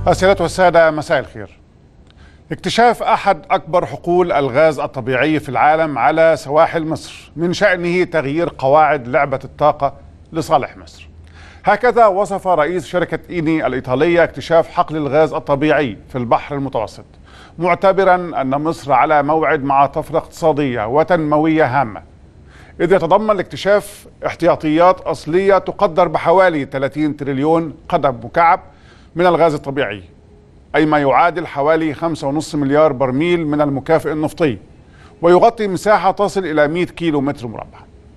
السيدات والسادة، مساء الخير. اكتشاف أحد أكبر حقول الغاز الطبيعي في العالم على سواحل مصر من شأنه تغيير قواعد لعبة الطاقة لصالح مصر. هكذا وصف رئيس شركة إيني الإيطالية اكتشاف حقل الغاز الطبيعي في البحر المتوسط، معتبرا أن مصر على موعد مع طفرة اقتصادية وتنموية هامة، إذ يتضمن الاكتشاف احتياطيات أصلية تقدر بحوالي 30 تريليون قدم مكعب من الغاز الطبيعي، أي ما يعادل حوالي 5.5 مليار برميل من المكافئ النفطي، ويغطي مساحة تصل إلى 100 كيلو متر مربع.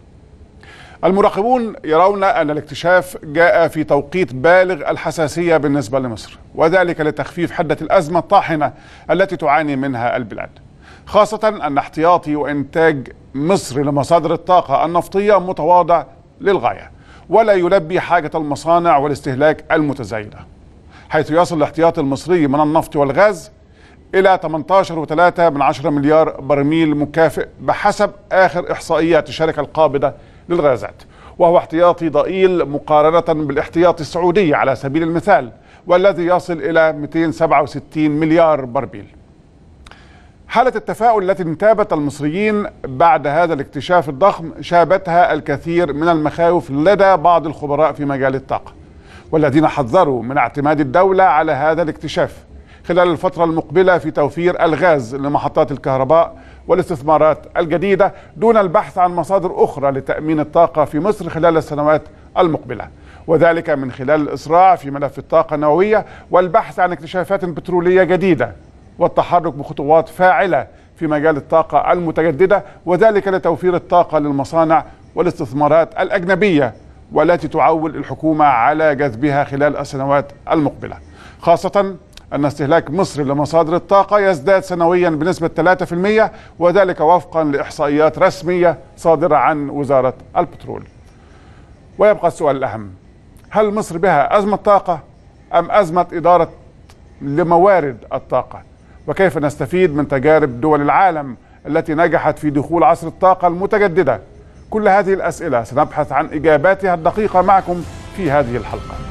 المراقبون يرون أن الاكتشاف جاء في توقيت بالغ الحساسية بالنسبة لمصر، وذلك لتخفيف حدة الأزمة الطاحنة التي تعاني منها البلاد، خاصة أن احتياطي وإنتاج مصر لمصادر الطاقة النفطية متواضع للغاية، ولا يلبي حاجة المصانع والاستهلاك المتزايدة، حيث يصل الاحتياطي المصري من النفط والغاز إلى 18.3 مليار برميل مكافئ بحسب آخر إحصائيات الشركة القابضة للغازات، وهو احتياطي ضئيل مقارنة بالاحتياطي السعودي على سبيل المثال، والذي يصل إلى 267 مليار برميل. حالة التفاؤل التي انتابت المصريين بعد هذا الاكتشاف الضخم شابتها الكثير من المخاوف لدى بعض الخبراء في مجال الطاقة، والذين حذروا من اعتماد الدولة على هذا الاكتشاف خلال الفترة المقبلة في توفير الغاز لمحطات الكهرباء والاستثمارات الجديدة دون البحث عن مصادر أخرى لتأمين الطاقة في مصر خلال السنوات المقبلة، وذلك من خلال الإسراع في ملف الطاقة النووية والبحث عن اكتشافات بترولية جديدة والتحرك بخطوات فاعلة في مجال الطاقة المتجددة، وذلك لتوفير الطاقة للمصانع والاستثمارات الأجنبية والتي تعول الحكومة على جذبها خلال السنوات المقبلة، خاصة أن استهلاك مصر لمصادر الطاقة يزداد سنويا بنسبة 3%، وذلك وفقا لإحصائيات رسمية صادرة عن وزارة البترول. ويبقى السؤال الأهم: هل مصر بها أزمة طاقة أم أزمة إدارة لموارد الطاقة؟ وكيف نستفيد من تجارب دول العالم التي نجحت في دخول عصر الطاقة المتجددة؟ كل هذه الأسئلة سنبحث عن إجاباتها الدقيقة معكم في هذه الحلقة.